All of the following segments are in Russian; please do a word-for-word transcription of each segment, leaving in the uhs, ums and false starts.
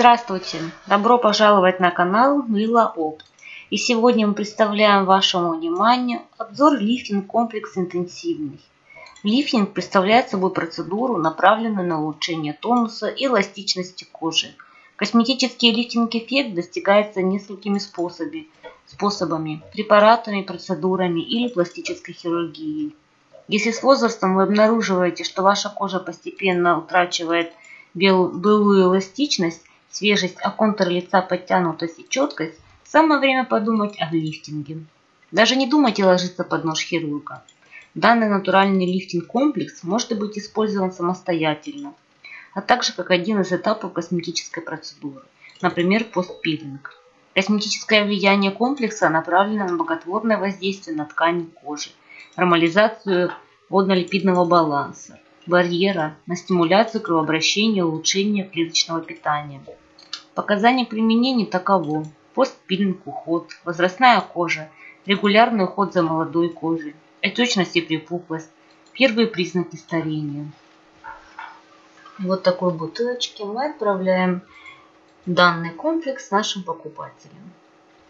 Здравствуйте! Добро пожаловать на канал Мила Опт. И сегодня мы представляем вашему вниманию обзор лифтинг комплекс интенсивный. Лифтинг представляет собой процедуру, направленную на улучшение тонуса и эластичности кожи. Косметический лифтинг-эффект достигается несколькими способами, способами, препаратами, процедурами или пластической хирургией. Если с возрастом вы обнаруживаете, что ваша кожа постепенно утрачивает былую эластичность, свежесть, а контур лица подтянутость и четкость, самое время подумать о лифтинге. Даже не думайте ложиться под нож хирурга. Данный натуральный лифтинг-комплекс может быть использован самостоятельно, а также как один из этапов косметической процедуры, например, постпилинг. Косметическое влияние комплекса направлено на благотворное воздействие на ткани кожи, нормализацию водно-липидного баланса, барьера, на стимуляцию кровообращения и улучшение клеточного питания. Показания применения таково: постпилинг уход, возрастная кожа, регулярный уход за молодой кожей, отечность и припухлость, первые признаки старения. Вот такой бутылочке мы отправляем данный комплекс нашим покупателям.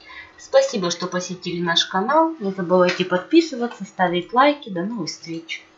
Спасибо, что посетили наш канал. Не забывайте подписываться, ставить лайки. До новых встреч!